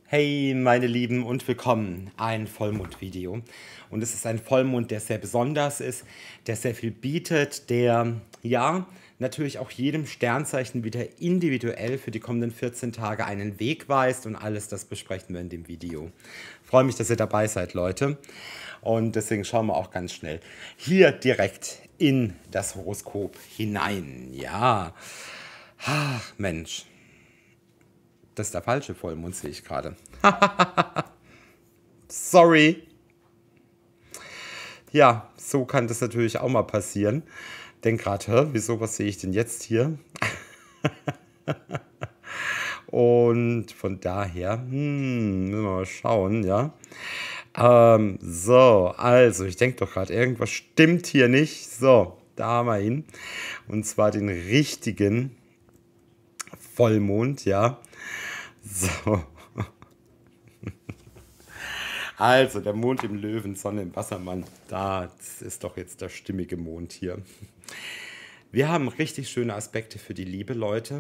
Hey meine Lieben und willkommen, ein Vollmond-Video. Und es ist ein Vollmond, der sehr besonders ist, der sehr viel bietet, der ja natürlich auch jedem Sternzeichen wieder individuell für die kommenden 14 Tage einen Weg weist, und alles das besprechen wir in dem Video. Ich freue mich, dass ihr dabei seid, Leute. Und deswegen schauen wir auch ganz schnell hier direkt in das Horoskop hinein. Ja, ach Mensch. Das ist der falsche Vollmond, sehe ich gerade. Sorry. Ja, so kann das natürlich auch mal passieren. Denk gerade, wieso, was sehe ich denn jetzt hier? Und von daher, müssen wir mal schauen, ja. So, also, ich denke doch gerade, irgendwas stimmt hier nicht. So, da haben wir ihn. Und zwar den richtigen Vollmond, ja. So. Also, der Mond im Löwen, Sonne im Wassermann. Das ist doch jetzt der stimmige Mond hier. Wir haben richtig schöne Aspekte für die Liebe, Leute.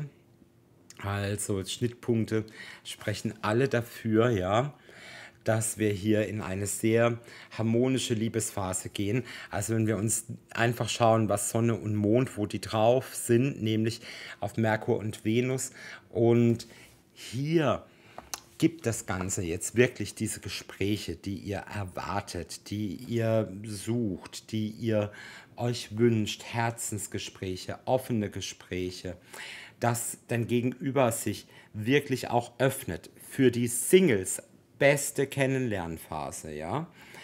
Also, Schnittpunkte sprechen alle dafür, ja, dass wir hier in eine sehr harmonische Liebesphase gehen. Also wenn wir uns einfach schauen, was Sonne und Mond, wo die drauf sind, nämlich auf Merkur und Venus. Und hier gibt das Ganze jetzt wirklich diese Gespräche, die ihr erwartet, die ihr sucht, die ihr euch wünscht, Herzensgespräche, offene Gespräche, dass dein Gegenüber sich wirklich auch öffnet für die Singles, beste Kennenlernphase, ja.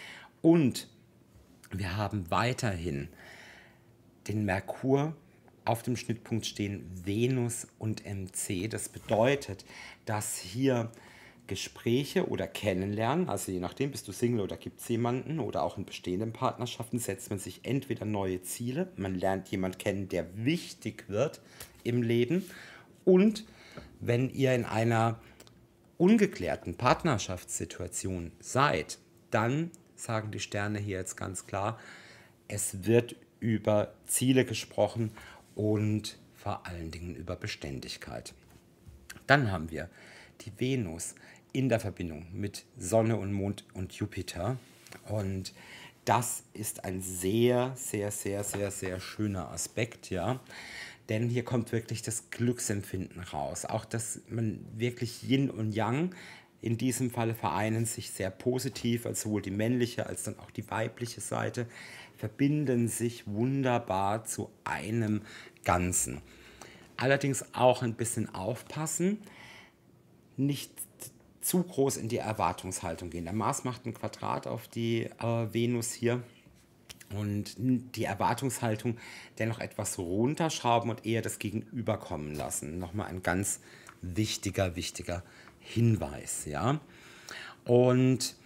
Und wir haben weiterhin den Merkur auf dem Schnittpunkt stehen, Venus und MC. Das bedeutet, dass hier Gespräche oder Kennenlernen, also je nachdem, bist du Single oder gibt es jemanden, oder auch in bestehenden Partnerschaften setzt man sich entweder neue Ziele, man lernt jemanden kennen, der wichtig wird im Leben, und wenn ihr in einer ungeklärten Partnerschaftssituation seid, dann sagen die Sterne hier jetzt ganz klar, es wird über Ziele gesprochen und vor allen Dingen über Beständigkeit. Dann haben wir die Venus in der Verbindung mit Sonne und Mond und Jupiter, und das ist ein sehr, sehr, sehr, sehr, sehr schöner Aspekt, ja. Denn hier kommt wirklich das Glücksempfinden raus. Auch, dass man wirklich Yin und Yang in diesem Falle vereinen sich sehr positiv, als sowohl die männliche als dann auch die weibliche Seite, verbinden sich wunderbar zu einem Ganzen. Allerdings auch ein bisschen aufpassen, nicht zu groß in die Erwartungshaltung gehen. Der Mars macht ein Quadrat auf die Venus hier, und die Erwartungshaltung dennoch etwas runterschrauben und eher das Gegenüber kommen lassen. Nochmal ein ganz wichtiger Hinweis, ja. Und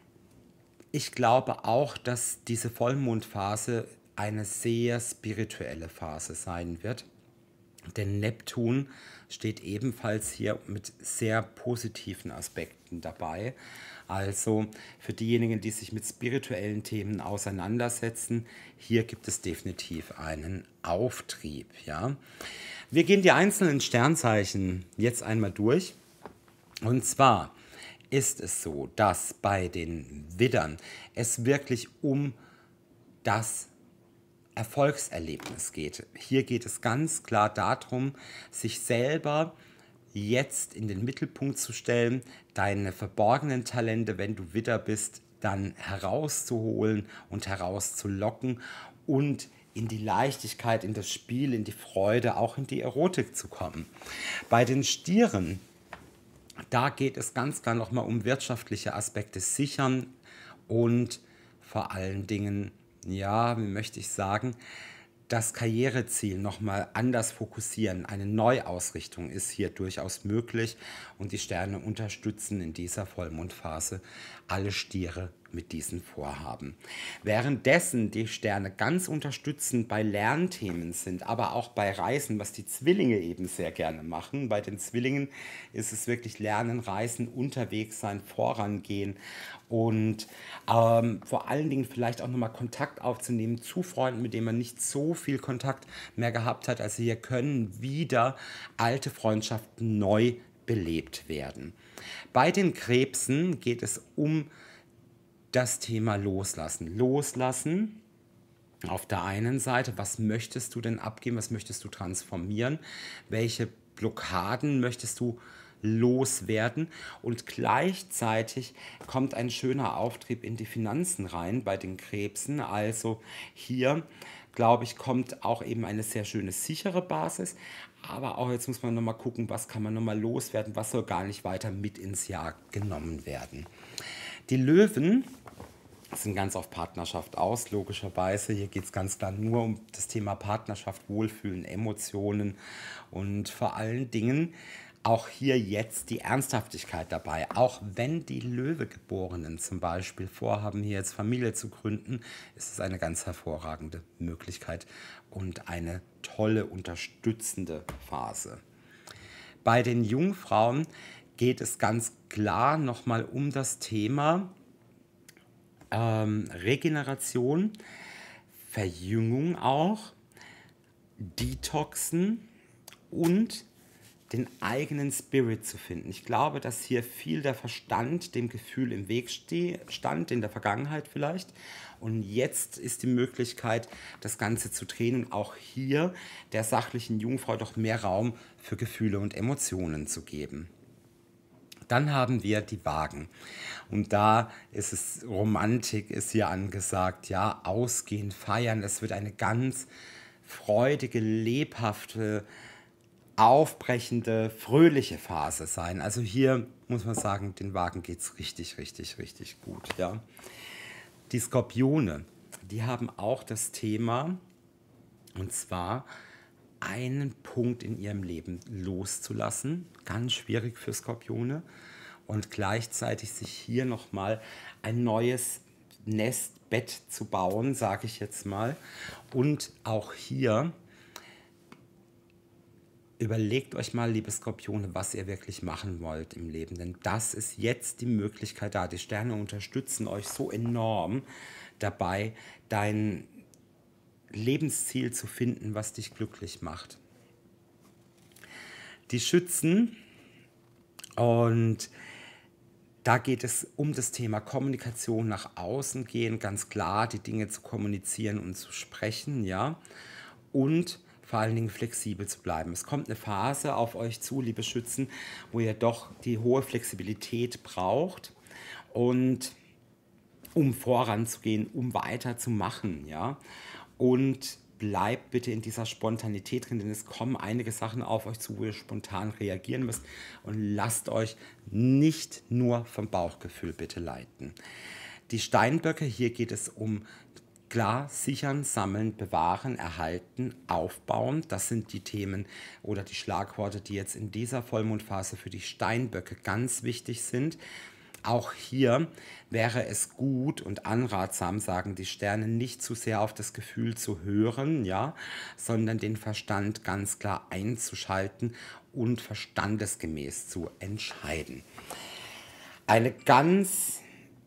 ich glaube auch, dass diese Vollmondphase eine sehr spirituelle Phase sein wird. Denn Neptun steht ebenfalls hier mit sehr positiven Aspekten dabei. Also für diejenigen, die sich mit spirituellen Themen auseinandersetzen, hier gibt es definitiv einen Auftrieb. Ja? Wir gehen die einzelnen Sternzeichen jetzt einmal durch. Und zwar ist es so, dass bei den Widdern es wirklich um das Erfolgserlebnis geht. Hier geht es ganz klar darum, sich selber jetzt in den Mittelpunkt zu stellen, deine verborgenen Talente, wenn du Widder bist, dann herauszuholen und herauszulocken und in die Leichtigkeit, in das Spiel, in die Freude, auch in die Erotik zu kommen. Bei den Stieren, da geht es ganz klar nochmal um wirtschaftliche Aspekte sichern und vor allen Dingen, ja, wie möchte ich sagen, das Karriereziel nochmal anders fokussieren. Eine Neuausrichtung ist hier durchaus möglich, und die Sterne unterstützen in dieser Vollmondphase alle Stiere mit diesen Vorhaben. Währenddessen die Sterne ganz unterstützend bei Lernthemen sind, aber auch bei Reisen, was die Zwillinge eben sehr gerne machen. Bei den Zwillingen ist es wirklich Lernen, Reisen, unterwegs sein, vorangehen und vor allen Dingen vielleicht auch nochmal Kontakt aufzunehmen zu Freunden, mit denen man nicht so viel Kontakt mehr gehabt hat. Also hier können wieder alte Freundschaften neu belebt werden. Bei den Krebsen geht es um das Thema Loslassen. Loslassen auf der einen Seite, was möchtest du denn abgeben, was möchtest du transformieren, welche Blockaden möchtest du loswerden, und gleichzeitig kommt ein schöner Auftrieb in die Finanzen rein bei den Krebsen. Also hier, glaube ich, kommt auch eben eine sehr schöne sichere Basis, aber auch jetzt muss man nochmal gucken, was kann man nochmal loswerden, was soll gar nicht weiter mit ins Jahr genommen werden. Die Löwen sind ganz auf Partnerschaft aus, logischerweise. Hier geht es ganz klar nur um das Thema Partnerschaft, Wohlfühlen, Emotionen und vor allen Dingen auch hier jetzt die Ernsthaftigkeit dabei. Auch wenn die Löwegeborenen zum Beispiel vorhaben, hier jetzt Familie zu gründen, ist es eine ganz hervorragende Möglichkeit und eine tolle, unterstützende Phase. Bei den Jungfrauen geht es ganz klar nochmal um das Thema Regeneration, Verjüngung auch, Detoxen und den eigenen Spirit zu finden. Ich glaube, dass hier viel der Verstand dem Gefühl im Weg stand, in der Vergangenheit vielleicht. Und jetzt ist die Möglichkeit, das Ganze zu drehen und auch hier der sachlichen Jungfrau doch mehr Raum für Gefühle und Emotionen zu geben. Dann haben wir die Wagen. Und da ist es, Romantik ist hier angesagt, ja, ausgehen, feiern. Es wird eine ganz freudige, lebhafte, aufbrechende, fröhliche Phase sein. Also hier muss man sagen, den Wagen geht es richtig, richtig, richtig gut. Ja. Die Skorpione, die haben auch das Thema, und zwar einen Punkt in ihrem Leben loszulassen. Ganz schwierig für Skorpione. Und gleichzeitig sich hier nochmal ein neues Nestbett zu bauen, sage ich jetzt mal. Und auch hier überlegt euch mal, liebe Skorpione, was ihr wirklich machen wollt im Leben. Denn das ist jetzt die Möglichkeit da. Die Sterne unterstützen euch so enorm dabei, dein Lebensziel zu finden, was dich glücklich macht. Die Schützen, und da geht es um das Thema Kommunikation, nach außen gehen, ganz klar die Dinge zu kommunizieren und zu sprechen, ja, und vor allen Dingen flexibel zu bleiben. Es kommt eine Phase auf euch zu, liebe Schützen, wo ihr doch die hohe Flexibilität braucht, und um voranzugehen, um weiterzumachen, ja. Und bleibt bitte in dieser Spontanität drin, denn es kommen einige Sachen auf euch zu, wo ihr spontan reagieren müsst, und lasst euch nicht nur vom Bauchgefühl bitte leiten. Die Steinböcke, hier geht es um klar, sichern, sammeln, bewahren, erhalten, aufbauen. Das sind die Themen oder die Schlagworte, die jetzt in dieser Vollmondphase für die Steinböcke ganz wichtig sind. Auch hier wäre es gut und anratsam, sagen die Sterne, nicht zu sehr auf das Gefühl zu hören, ja, sondern den Verstand ganz klar einzuschalten und verstandesgemäß zu entscheiden. Eine ganz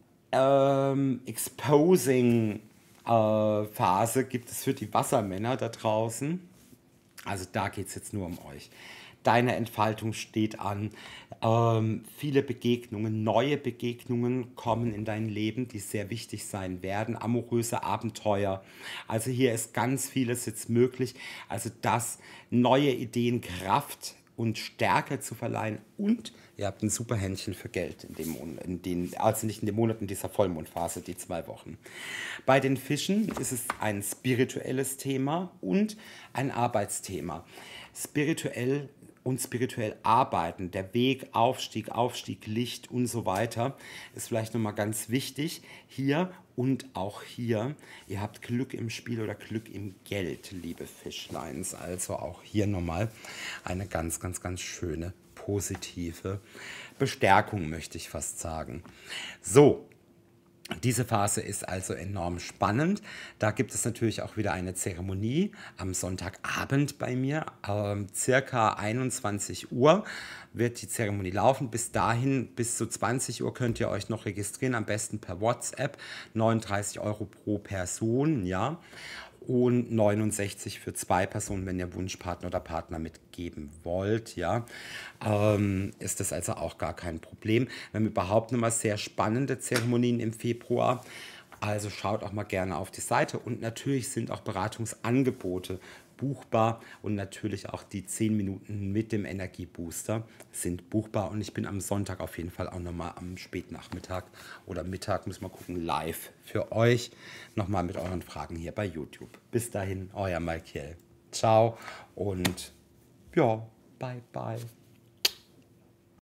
exposing Phase gibt es für die Wassermänner da draußen. Also da geht es jetzt nur um euch. Deine Entfaltung steht an. Viele Begegnungen, neue Begegnungen kommen in dein Leben, die sehr wichtig sein werden. Amoröse Abenteuer. Also hier ist ganz vieles jetzt möglich. Also das, neue Ideen, Kraft und Stärke zu verleihen, und ihr habt ein super Händchen für Geld also nicht in den Monaten dieser Vollmondphase, die 2 Wochen. Bei den Fischen ist es ein spirituelles Thema und ein Arbeitsthema. Spirituell arbeiten, der Weg, Aufstieg, Licht und so weiter, ist vielleicht nochmal ganz wichtig hier. Und auch hier, ihr habt Glück im Spiel oder Glück im Geld, liebe Fischleins. Also auch hier nochmal eine ganz, ganz, ganz schöne, positive Bestärkung, möchte ich fast sagen. So. Diese Phase ist also enorm spannend. Da gibt es natürlich auch wieder eine Zeremonie am Sonntagabend bei mir. Circa 21 Uhr wird die Zeremonie laufen. Bis dahin, bis zu 20 Uhr könnt ihr euch noch registrieren, am besten per WhatsApp. 39 € pro Person, ja. und 69 für 2 Personen, wenn ihr Wunschpartner oder Partner mitgeben wollt, ja, ist das also auch gar kein Problem. Wir haben überhaupt nochmal sehr spannende Zeremonien im Februar. Also schaut auch mal gerne auf die Seite und natürlich sind auch Beratungsangebote buchbar und natürlich auch die 10 Minuten mit dem Energiebooster sind buchbar und ich bin am Sonntag auf jeden Fall auch nochmal am Spätnachmittag oder Mittag, müssen wir gucken, live für euch nochmal mit euren Fragen hier bei YouTube. Bis dahin, euer Michael. Ciao und ja, bye bye.